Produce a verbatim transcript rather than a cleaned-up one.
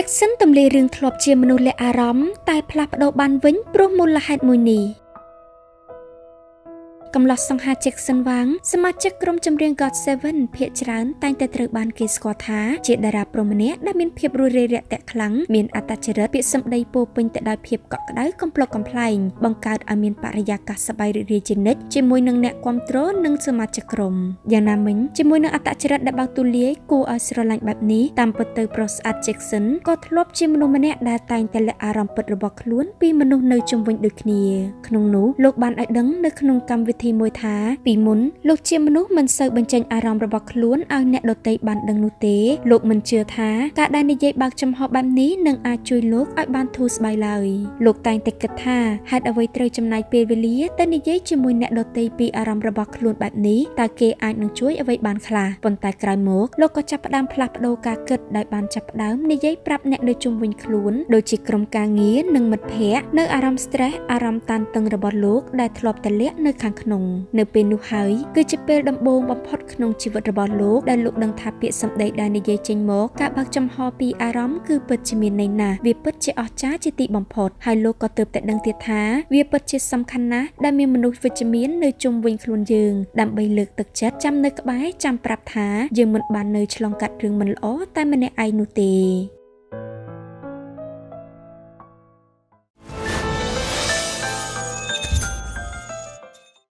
Jackson ទម្លាយរឿងធ្លាប់ជាមនុស្សលាក់អារម្មណ៍តែផ្លាស់ប្ដូរបានវិញព្រោះមូលហេតុមួយនេះកំឡោះសង្ហា Jackson វាងសមាជិកក្រុមចម្រៀង God Seven ភាគច្រើនតែងតែត្រូវបានគេស្គាល់ថាជាតារាប្រុសម្នាក់ដែលមានភាពរួសរាយរាក់ទាក់ខ្លាំងមានអត្តចរិតពាក្យសម្ដីពោពេញទៅដោយភាពកក់ក្ដៅកំប្លុកកំប្លែងបង្កើតឲ្យមានបរិយាកាសសប្បាយរីករាយជានិច្ចជាមួយនឹងអ្នកគាំទ្រនិងសមាជិកក្រុមយ៉ាងណាមិញជាមួយនឹងអត្តចរិតដែលបើកទូលាយគួរឲ្យស្រឡាញ់បែបនេះតាមពិតទៅប្រុសស្អាត Jackson ក៏ធ្លាប់ជាមនុស្សម្នាក់ដែលតែងតែលាក់អារម្មណ៍ពិតរបស់ខ្លួនពីមនុស្សនៅជុំវិញដូចគ្នាក្នុងនោះលោកបានឲ្យដឹងនៅក្នុងកម្មវិធីមួយថាពីមុនលោកជាមនុស្សមិនសូវបញ្ចេញអារម្មណ៍របស់ខ្លួនឲ្យអ្នកដទៃបានដឹងនោះទេលោកមិនជឿថាការដែលនិយាយបើកចំហបែបនេះនឹងអាចជួយលោកឲ្យបានធូរស្បើយឡើយលោកតែងតែគិតថាហេតុអ្វីត្រូវចំណាយពេលវេលាទៅនិយាយជាមួយអ្នកដទៃពីអារម្មណ៍របស់ខ្លួនបែបនេះតើគេអាចនឹងជួយអ្វីបានខ្លះប៉ុន្តែក្រោយមកលោកក៏ចាប់ផ្ដើមផ្លាស់ប្ដូរការគិតដោយបានចាប់ផ្ដើមនិយាយប្រាប់អ្នកនៅជុំវិញខ្លួនដូចជាក្រុមការងារនិងមិត្តភ័ក្តិនៅអារម្មណ៍ stress អារម្មណ៍តានតឹងរបស់លោកដែលធ្លាប់តែលាក់នៅខាងក្នុងនៅពេលនោះហើយគឺជាពេលដំបូងបំផុតក្នុងជីវិតរបស់លោកដែលលោកដឹងថាពាក្យសម្ដីដែលនិយាយចេញមកការបើកចំហពីអារម្មណ៍គឺពិតជាមានន័យណាស់វាពិតជាអស្ចារ្យជាទីបំផុតហើយលោកក៏ទើបតែដឹងទៀតថាវាពិតជាសំខាន់ណាស់ដែលមានមនុស្សវិជ្ជមាននៅជុំវិញខ្លួនយើងដើម្បីលើកទឹកចិត្តចាំនៅក្បែរចាំប្រាប់ថាយើងមិនបាននៅឆ្លងកាត់រឿងមិនល្អតែម្នាក់ឯងនោះទេ